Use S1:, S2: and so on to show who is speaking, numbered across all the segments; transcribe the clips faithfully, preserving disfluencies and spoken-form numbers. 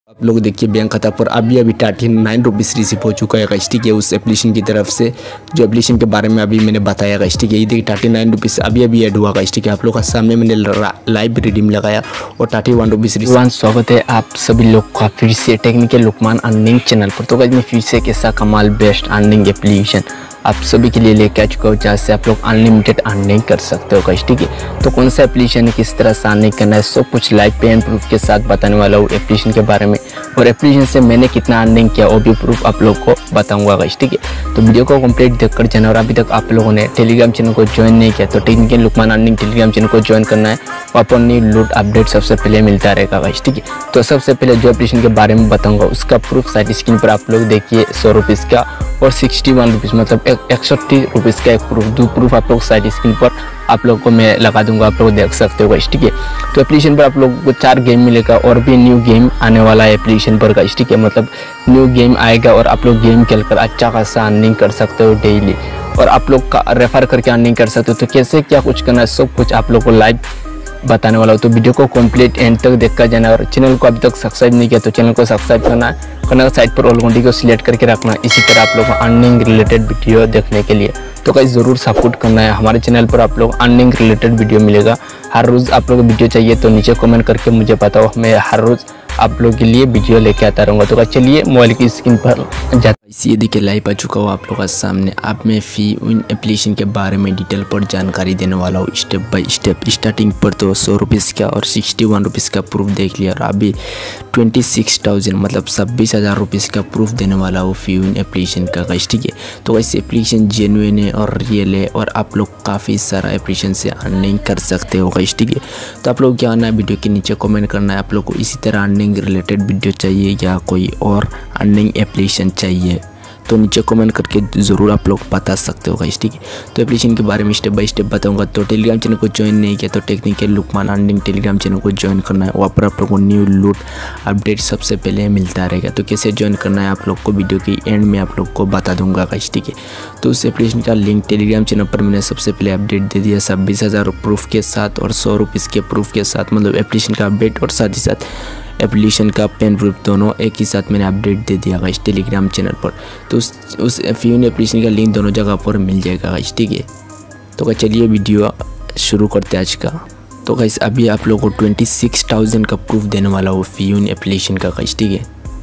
S1: आप लोग देखिए बैंक खाता पर अभी अभी थर्टी नाइन रुपीज़ रिसीव हो चुका है गाइस, ठीक है, उस एप्लीकेशन की तरफ से जो एप्लीकेशन के बारे में अभी मैंने बताया गाइस, ठीक है। ये देखिए थर्टी नाइन रुपीज़ अभी अभी ऐड हुआ गाइस, ठीक है। आप लोग का सामने मैंने लाइव रिडीम लगाया और थर्टी वन रुपीज़ रिसीव।
S2: स्वागत है आप सभी लोग का फिर से टेक्निकल लुकमान अर्निंग चैनल पर। तो गाइस मैं फिर से कैसा कमाल बेस्ट अर्निंग एप्लीकेशन आप सभी के लिए लेके आ चुका हूँ, जहाँ से आप लोग अनलिमिटेड अर्निंग कर सकते हो गाइस, ठीक है। तो कौन सा एप्लीकेशन है, किस तरह से अर्निंग करना है, सब कुछ लाइव पे एंड प्रूफ के साथ बताने वाला हूँ एप्लीकेशन के बारे में, और एप्लीकेशन से मैंने कितना अर्निंग किया वो भी प्रूफ आप लोग को बताऊंगा गाइस, ठीक है। तो वीडियो को कंप्लीट देखकर जाना। और अभी तक आप लोगों ने टेलीग्राम चैनल को ज्वाइन नहीं किया तो technical Lukman earning Telegram channel को ज्वाइन करना है, वहाँ पर न्यू लूट अपडेट सबसे पहले मिलता रहेगा गाइस, ठीक है। तो सबसे पहले जो एप्लीकेशन के बारे में बताऊंगा उसका प्रूफ साइड स्क्रीन पर आप लोग देखिए, सौ रुपीज़ का और सिक्सटी वन रुपीज़ मतलब इकसठ रुपीज़ का एक प्रूफ, दो प्रूफ आप लोग साइड स्क्रीन पर आप लोग को मैं लगा दूंगा, आप लोग देख सकते हो गाइस, ठीक है। तो एप्लीकेशन पर आप लोग को चार गेम मिलेगा और भी न्यू गेम आने वाला है एप्लीकेशन पर गाइस, ठीक है। मतलब न्यू गेम आएगा और आप लोग गेम खेलकर अच्छा खासा अर्निंग कर सकते हो डेली, और आप लोग का रेफर करके अर्निंग कर सकते हो। तो कैसे क्या कुछ करना है सब कुछ आप लोग को लाइव बताने वाला हूँ, तो वीडियो को कंप्लीट एंड तक देखकर जाना। और चैनल को अभी तक सब्सक्राइब नहीं किया तो चैनल को सब्सक्राइब करना है, करना साइड पर ऑल घंटी को सिलेक्ट करके रखना, इसी तरह आप लोग को अर्निंग रिलेटेड वीडियो देखने के लिए। तो गाइस ज़रूर सपोर्ट करना है, हमारे चैनल पर आप लोग अर्निंग रिलेटेड वीडियो मिलेगा हर रोज़। आप लोग को वीडियो चाहिए तो नीचे कमेंट करके मुझे बताओ, मैं हर रोज़ आप लोग के लिए वीडियो लेके आता रहूँगा। तो चलिए मोबाइल की स्क्रीन पर जाते
S1: ये देखिए लाइव आ चुका हूँ आप लोगों का सामने। आप मैं फी उन एप्लीकेशन के बारे में डिटेल पर जानकारी देने वाला हूँ स्टेप बाय स्टेप। स्टार्टिंग पर तो सौ रुपीज़ का और सिक्सटी वन रुपीज़ का प्रूफ देख लिया, और अभी ट्वेंटी सिक्स थाउजेंड मतलब छब्बीस हज़ार रुपीज़ का प्रूफ देने वाला हूँ फी उन एप्लीकेशन का गाइस, ठीक है। तो वैसे एप्लीकेशन जेन्युइन है और रियल है, और आप लोग काफ़ी सारा एप्लीकेशन से अर्निंग कर सकते हो गाइस, ठीक है। तो आप लोग क्या आना है, वीडियो के नीचे कमेंट करना है आप लोग को इसी तरह अर्निंग रिलेटेड वीडियो चाहिए या कोई और अर्निंग एप्लीकेशन चाहिए, तो नीचे कमेंट करके ज़रूर आप लोग बता सकते हो गाइस, ठीक है। तो एप्लीकेशन के बारे में स्टेप बाय स्टेप बताऊंगा। तो टेलीग्राम चैनल को ज्वाइन नहीं किया तो technical Lukman earning Telegram channel को ज्वाइन करना है, वहाँ पर आप लोग को न्यू लूट अपडेट सबसे पहले मिलता रहेगा। तो कैसे ज्वाइन करना है आप लोग को वीडियो के एंड में आप लोग को बता दूंगा गाइस, ठीक है। तो उस एप्लीकेशन का लिंक टेलीग्राम चैनल पर मैंने सबसे पहले अपडेट दे दिया छब्बीस हज़ार प्रूफ के साथ और सौ रुपीज़ के प्रूफ के साथ, मतलब एप्लीकेशन का अपडेट और साथ ही साथ एप्लीकेशन का पेन प्रूफ दोनों एक ही साथ मैंने अपडेट दे दिया गाइस टेलीग्राम चैनल पर। तो उस उस फ्यून एप्लीकेशन का लिंक दोनों जगह पर मिल जाएगा गाइस, ठीक है। तो चलिए वीडियो शुरू करते हैं आज का। तो गाइस अभी आप लोगों को ट्वेंटी सिक्स थाउजेंड का प्रूफ देने वाला हो फ्यून एप्लीकेशन का गाइस, ठीक है।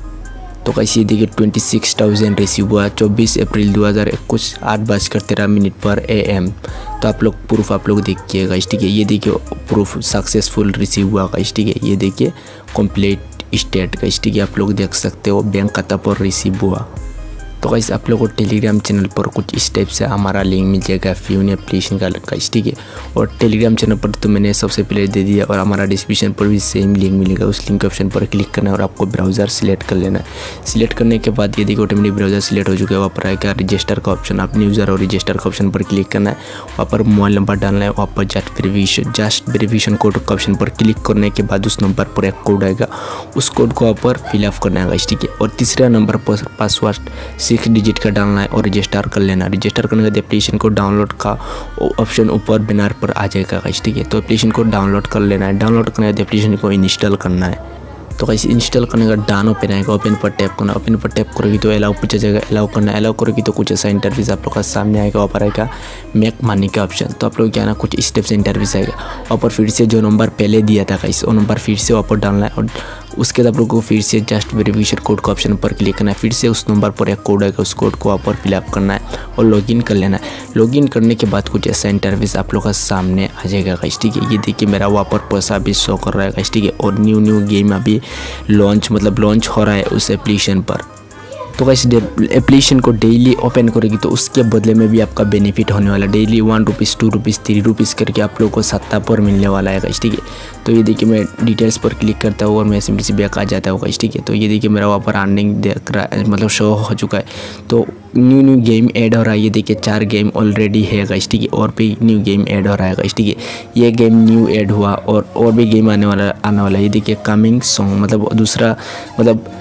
S1: तो गाइस ये देखिए ट्वेंटी सिक्स थाउजेंड रिसीव हुआ चौबीस अप्रैल दो हज़ार इक्कीस आठ बजकर तेरह मिनट पर ए एम। तो आप लोग प्रूफ आप लोग देखिए गाइस, ठीक है। ये देखिए प्रूफ सक्सेसफुल रिसीव हुआ गाइस, ठीक है। ये देखिए कंप्लीट स्टेट गाइस, ठीक है, आप लोग देख सकते हो बैंक खाता पर रिसीव हुआ। तो गाइस आप लोगों को टेलीग्राम चैनल पर कुछ स्टेप से हमारा लिंक मिल जाएगा फ्यून एप्लीकेशन का गाइस, ठीक है। और टेलीग्राम चैनल पर तो मैंने सबसे पहले दे दिया, और हमारा डिस्क्रिप्शन पर भी सेम लिंक मिलेगा। उस लिंक ऑप्शन पर क्लिक करना है और आपको ब्राउज़र सिलेक्ट कर लेना है। सिलेक्ट करने के बाद ये देखिए ऑटोमेटिक ब्राउज़र सिलेक्ट हो चुका है, वहाँ पर आएगा रजिस्टर का ऑप्शन, अपने यूज़र और रजिस्टर का ऑप्शन पर क्लिक करना है, वहाँ पर मोबाइल नंबर डालना है, वहाँ पर just verification just verification code का ऑप्शन पर क्लिक करने के बाद उस नंबर पर एक कोड आएगा, उस कोड को वहाँ पर फिलअप करना है गाइस, ठीक है। और तीसरा नंबर पर पासवर्ड सिक्स डिजिट का डालना है और रजिस्टर कर लेना। रजिस्टर करने के बाद एप्लीकेशन को डाउनलोड का ऑप्शन ऊपर बैनर पर आ जाएगा गाइस, ठीक है। तो एप्लीकेशन को डाउनलोड कर लेना है। डाउनलोड करने के बाद एप्लीकेशन को इंस्टॉल करना है। तो गाइस इंस्टॉल करने का डाउन ओपन आएगा, ओपन पर टैप करना, ओपन पर टैप करोगी तो अलाउ पूछा जाएगा, अलाउ करना, अलाउ करोगी तो कुछ ऐसा इंटरव्यूज आप लोग का सामने आएगा, वहाँ पर आएगा मेक मनी का ऑप्शन। तो आप लोग क्या ना कुछ स्टेप से इंटरव्यूज आएगा, वहाँ पर फिर से जो नंबर पहले दिया था गाइस वो नंबर फिर से वहाँ पर डालना है, और उसके बाद आप लोग को फिर से जस्ट वेरिफिकेशन कोड का ऑप्शन पर क्लिक करना है। फिर से उस नंबर पर एक कोड आएगा, उस कोड को वहाँ पर फिलअप करना है और लॉगिन कर लेना है। लॉगिन करने के बाद कुछ ऐसा इंटरव्यूज आप लोग का सामने आ जाएगा गाइस, ठीक है। ये देखिए मेरा वहाँ पर पैसा भी शो कर रहा है गाइस, ठीक है। और न्यू न्यू गेम अभी लॉन्च मतलब लॉन्च हो रहा है उस एप्लीकेशन पर। तो गाइस एप्लीकेशन को डेली ओपन करेगी तो उसके बदले में भी आपका बेनिफिट होने वाला है। Daily one rupees two rupees three rupees करके आप लोगों को सत्ता पर मिलने वाला है गाइस, ठीक है। तो ये देखिए मैं डिटेल्स पर क्लिक करता हूँ और मैं सिंपली से बैक आ जाता हूँ गाइस, ठीक है। तो ये देखिए मेरा वहाँ पर अर्निंग देख रहा है, मतलब शो हो चुका है। तो न्यू न्यू गेम ऐड हो रहा है, ये देखिए चार गेम ऑलरेडी है गाइस, ठीक है। और भी न्यू गेम ऐड हो रहा है गाइस, ठीक है। ये गेम न्यू ऐड हुआ और और भी गेम आने वाला आने वाला है। ये देखिए कमिंग सॉन्ग मतलब दूसरा मतलब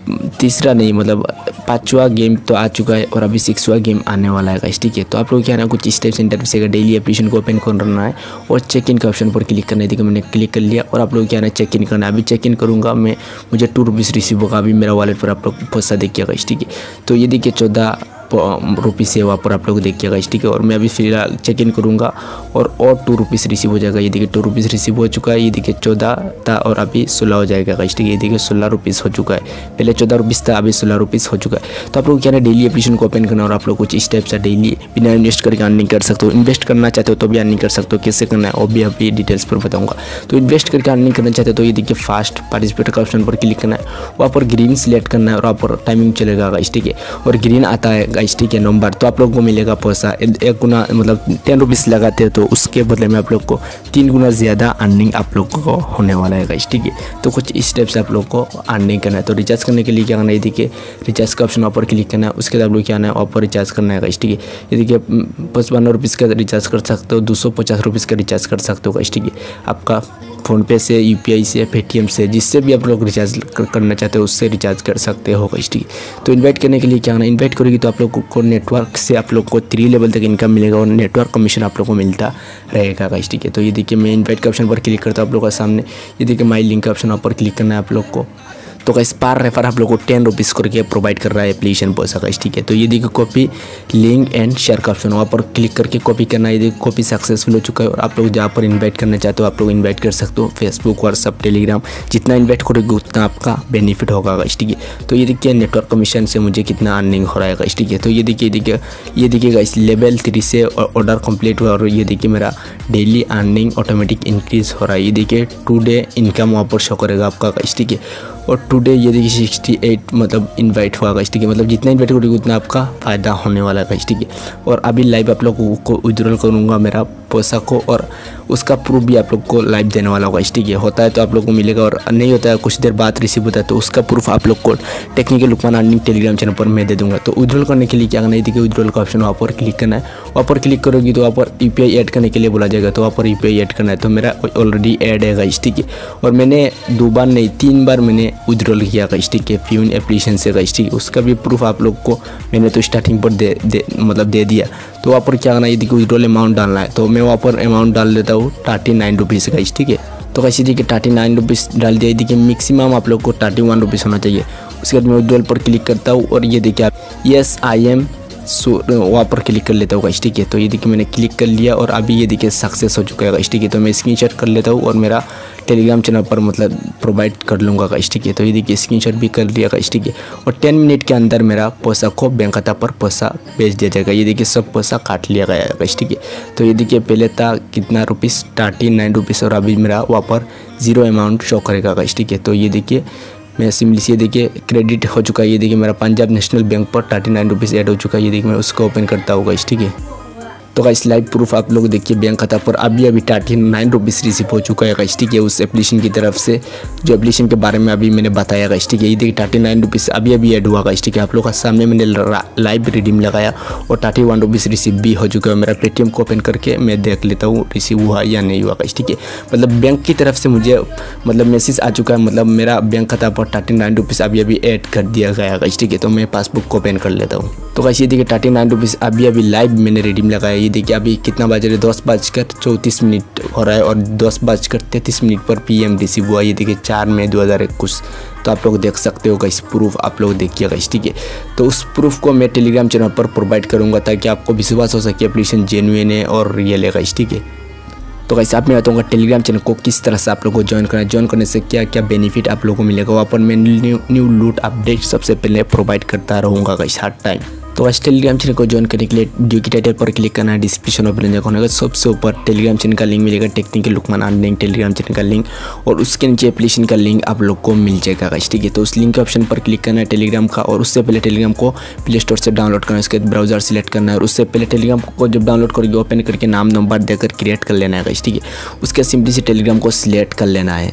S1: तीसरा नहीं मतलब पाँचवा गेम तो आ चुका है और अभी सिक्सवा गेम आने वाला है गाइस, ठीक है। तो आप लोग क्या है ना कुछ स्टेप्स इंटरफेस का डेली एप्लीकेशन को ओपन करना है और चेक इन का ऑप्शन पर क्लिक करना है। देखिए मैंने क्लिक कर लिया और आप लोग क्या है ना चेक इन करना है। अभी चेक इन करूँगा मैं, मुझे टू रुपीज़ रिसीव होगा अभी मेरा वॉलेट पर। आप लोग पैसा देखिए गाइस, ठीक है। तो ये देखिए चौदह रुपीज़ है वहाँ पर आप लोग देखिएगा, ठीक है। और मैं अभी फिलहाल चेक इन करूँगा और और टू रुपीज़ रिसीव हो जाएगा। ये देखिए टू रुपीज़ रिसीव हो चुका है। ये देखिए चौदह था और अभी सोलह हो जाएगा गाइस, ठीक है। ये देखिए सोलह रुपीज़ हो चुका है, पहले चौदह रुपीज़ था अभी सोलह रुपीज़ हो चुका है। तो आप लोग क्या है डेली एप्लीकेशन को ओपन करना और आप लोग कुछ स्टेप्स है डेली बिना इन्वेस्ट करके अर्निंग कर सकते हो। इन्वेस्ट करना चाहते हो तो भी अर्निंग कर सकते हो, कैसे करना है वो भी अभी डिटेल्स पर बताऊँगा। तो इन्वेस्ट करके अर्निंग करना चाहते हो तो ये देखिए फास्ट पार्टिसिपेट का ऑप्शन पर क्लिक करना है, वहाँ पर ग्रीन सिलेक्ट करना है और वहाँ पर टाइमिंग चलेगा गाइस, ठीक है। और ग्रीन आता है गाइस, ठीक है, नंबर। तो आप लोगों को मिलेगा पैसा एक गुना, मतलब टेन रुपीज़ लगाते हो तो उसके बदले में आप लोग को तीन गुना ज़्यादा अर्निंग आप लोग को होने वाला है गाइस, ठीक है। तो कुछ स्टेप्स आप लोग को अर्निंग करना है। तो रिचार्ज करने के लिए क्या करना है, देखिए रिचार्ज का ऑप्शन ऊपर क्लिक करना है, उसके बाद आप लोग क्या करना है ऊपर रिचार्ज करना है गाइस, ठीक है। ये देखिए पचपन रुपीज़ का रिचार्ज कर सकते हो, दो सौ पचास रुपीज़ का रिचार्ज कर सकते हो गाइस, ठीक है। आपका फ़ोनपे से, यूपीआई से, पेटीएम से, जिससे भी आप लोग रिचार्ज करना चाहते हो उससे रिचार्ज कर सकते हो गाइस, ठीक है। तो इन्वाइट करने के लिए क्या करना है, इन्वाइट करोगे तो आप लोग को नेटवर्क से आप लोग को थ्री लेवल तक इनकम मिलेगा और नेटवर्क कमीशन आप लोग को मिलता रहेगा गाइस, ठीक है। तो ये देखिए मैं इन्वाइट के ऑप्शन पर क्लिक करता हूँ आप लोग का सामने। ये देखिए माई लिंक का ऑप्शन पर क्लिक करना है आप लोग को। तो गाइस पर रेफर आप लोग को टेन रुपीज़ करके प्रोवाइड कर रहा है एप्लीकेशन पैसा गाइस, ठीक है। तो ये देखिए कॉपी लिंक एंड शेयर का ऑप्शन वहाँ पर क्लिक करके कॉपी करना है। ये देखिए कॉपी सक्सेसफुल हो चुका है और आप लोग जहाँ पर इन्वाइट करना चाहते हो आप लोग इन्वाइट कर सकते हो। फेसबुक, व्हाट्सअप, टेलीग्राम, जितना इन्वाइट करोगे उतना आपका बेनिफिट होगा गाइस, ठीक है। तो ये देखिए नेटवर्क कमीशन से मुझे कितना अर्निंग हो रहा है गाइस, ठीक है। तो ये देखिए देखिए ये देखिए गाइस लेवल थ्री से ऑर्डर कंप्लीट हुआ और ये देखिए मेरा डेली अर्निंग ऑटोमेटिक इंक्रीज हो रहा है। ये देखिए टू डे इनकम वहाँ पर शो करेगा आपका गाइस, ठीक है। और टुडे ये देखिए सिक्सटी एट मतलब इनवाइट हुआ गाइस, ठीक है। मतलब जितना इन्वाइट करोगे उतना आपका फ़ायदा होने वाला है गाइस, ठीक है। और अभी लाइव आप लोगों को विड्रॉल करूँगा मेरा पैसा को और उसका प्रूफ भी आप लोग को लाइव देने वाला होगा, ठीक है। होता है तो आप लोग को मिलेगा और नहीं होता है कुछ देर बाद रिसीव होता है तो उसका प्रूफ आप लोग को technical Lukman earning Telegram channel पर मैं दे दूँगा। तो विड्रॉल करने के लिए क्या करना है, देखिए विड्रॉल का ऑप्शन वहाँ पर क्लिक करना है। वहाँ पर क्लिक करोगी तो वहाँ पर यू पी आई ऐड करने के लिए बोला जाएगा, तो वहाँ पर यू पी आई ऐड करना है। तो मेरा ऑलरेडी ऐड है गाइस, ठीक है। और मैंने दो बार नहीं तीन बार मैंने विड्रॉल किया गाइस, ठीक है, फ्यून एप्लीकेशन से गाइस, ठीक है। उसका भी प्रूफ आप लोग को मैंने तो स्टार्टिंग पर दे, दे मतलब दे दिया। तो वहाँ पर क्या करना है, देखिए विड्रॉल अमाउंट डालना है। तो मैं वहाँ पर अमाउंट डाल देता हूँ थर्टी नाइन रुपीज़ गाइस, ठीक है। तो कैसे देखिए थर्टी नाइन रुपीज़ डाल दिया। देखिए मैक्सिमम आप लोग को थर्टी वन रुपीज़ होना चाहिए। उसके बाद मैं विड्रॉल पर क्लिक करता हूँ और ये देखिए आप यस आई एम सो वहाँ पर क्लिक कर लेता हूँ गाइस, ठीक है। तो ये देखिए मैंने क्लिक कर लिया और अभी ये देखिए सक्सेस हो चुका है गाइस, ठीक है। तो मैं स्क्रीनशॉट कर लेता हूँ और मेरा टेलीग्राम चैनल पर मतलब प्रोवाइड कर लूँगा गाइस, ठीक है। तो ये देखिए स्क्रीनशॉट भी कर लिया गाइस, ठीक है। और टेन मिनट के अंदर मेरा पैसा को बैंक खाता पर पैसा भेज दिया जाएगा। ये देखिए सब पैसा काट लिया गया है गाइस, ठीक है। तो ये देखिए पहले था कितना रुपीज़ थर्टी नाइन रुपीज़ और अभी मेरा वहाँ पर जीरो अमाउंट शो करेगा गाइस, ठीक है। तो ये देखिए मैं सिंपली से देखिए क्रेडिट हो चुका है। ये देखिए मेरा पंजाब नेशनल बैंक पर थर्टी नाइन रुपीज़ ऐड हो चुका है। ये देखिए मैं उसको ओपन करता हूँ गाइस, ठीक है। तो गाइस लाइव प्रूफ आप लोग देखिए बैंक खाता पर अभी अभी थर्टी नाइन रुपीज़ रिसीव हो चुका है गाइस, ठीक है। उस एप्लीकेशन की तरफ से जो एप्लीकेशन के बारे में अभी मैंने बताया गाइस, ठीक है। ये देखिए थर्टी नाइन रुपीज़ अभी अभी ऐड हुआ गाइस, ठीक है। आप लोग का सामने मैंने लाइव रिडीम लगाया और थर्टी वन रुपीज़ रिसीव भी हो चुका है। मेरा पेटीएम को ओपन करके मैं देख लेता हूँ रिसीव हुआ या नहीं हुआ गाइस, ठीक है। मतलब बैंक की तरफ से मुझे मतलब मैसेज आ चुका है, मतलब मेरा बैंक खाता पर थर्टी नाइन रुपीज़ अभी अभी ऐड कर दिया गया गाइस, ठीक है। तो मैं पासबुक को ओपन कर लेता हूँ। तो गाइस ये देखिए थर्टी नाइन रुपीज़ अभी अभी लाइव मैंने रिडीम लगाया। ये देखिए अभी कितना बज रहा है, दस बजकर चौंतीस मिनट हो रहा है और दस बजकर तैंतीस मिनट पर पीएम रिसीव हुआ। ये देखिए चार मई दो हज़ार इक्कीस। तो आप लोग देख सकते हो गाइस प्रूफ आप लोग देखिए गाइस, ठीक है। तो उस प्रूफ को मैं टेलीग्राम चैनल पर प्रोवाइड करूँगा ताकि आपको विश्वास हो सके एप्लीकेशन जेन्युइन है और रियल है गाइस, ठीक है। तो गाइस आप मैं बताऊँगा टेलीग्राम चैनल को किस तरह से आप लोगों को ज्वाइन करना है, ज्वाइन करने से क्या क्या बेनिफिट आप लोगों को मिलेगा। वहाँ पर मैं न्यू न्यू लूट अपडेट सबसे पहले प्रोवाइड करता रहूँगा गाइस हर टाइम। तो आज टेलीग्राम चैनल को ज्वाइन करने के लिए वीडियो की टाइटल पर क्लिक करना है, डिस्क्रिप्शन ओपन होगा सबसे ऊपर टेलीग्राम चैनल का लिंक मिलेगा, technical Lukman earning Telegram channel का लिंक और उसके नीचे एप्लीकेशन का लिंक आप लोग को मिल जाएगा गाइस, ठीक है। तो उस लिंक के ऑप्शन पर क्लिक करना है टेलीग्राम का और उससे पहले टेलीग्राम को प्ले स्टोर से डाउनलोड करना है, उसके बाद ब्राउजर सेलेक्ट करना है और उससे पहले टेलीग्राम को जब डाउनलोड करोगे ओपन करके नाम नंबर देकर क्रिएट कर लेना है गाइस, ठीक है। उसके सिंपली से टेलीग्राम को सिलेक्ट कर लेना है।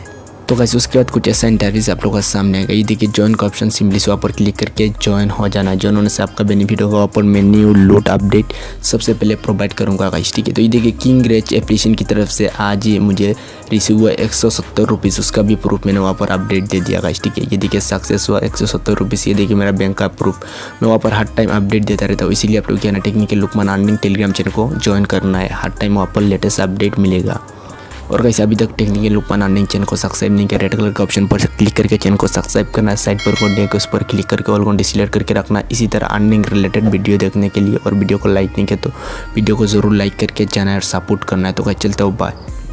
S1: तो गाइस उसके बाद कुछ ऐसा इंटरव्यूज आप लोगों के सामने आएगा। ये देखिए ज्वाइन का ऑप्शन, सिंपली से वहाँ पर क्लिक करके ज्वाइन हो जाना है। ज्वाइन होने से आपका बेनिफिट होगा, वहाँ पर मैं न्यू लोड अपडेट सबसे पहले प्रोवाइड करूँगा गाइस, ठीक है। तो ये देखिए किंग रेच एप्लीकेशन की तरफ से आज ये मुझे रिसीव हुआ एक सौ सत्तर रुपीज़, उसका भी प्रूफ मैंने वहाँ पर अपडेट दे दिया गाइस, ठीक है। ये देखिए सक्सेस हुआ एक सौ सत्तर रुपीज़। ये देखिए मेरा बैंक का प्रूफ, मैं वहाँ पर हर टाइम अपडेट देता रहता हूँ, इसीलिए आप लोग क्या ना technical Lukman earning Telegram channel को ज्वाइन करना है, हर टाइम वहाँ पर लेटेस्ट अपडेट मिलेगा। और गाइस अभी तक टेक्निकल लुकमान अर्निंग चैनल को सब्सक्राइब नहीं किया, रेड कलर के ऑप्शन पर क्लिक करके चैनल को सब्सक्राइब करना है, साइड पर कोड देकर उस पर क्लिक करके ऑल को डिसलेक्ट करके रखना। इसी तरह अर्निंग रिलेटेड वीडियो देखने के लिए, और वीडियो को लाइक नहीं किया तो वीडियो को ज़रूर लाइक करके जाना है और सपोर्ट करना है। तो गाइस चलता हूँ, बाय।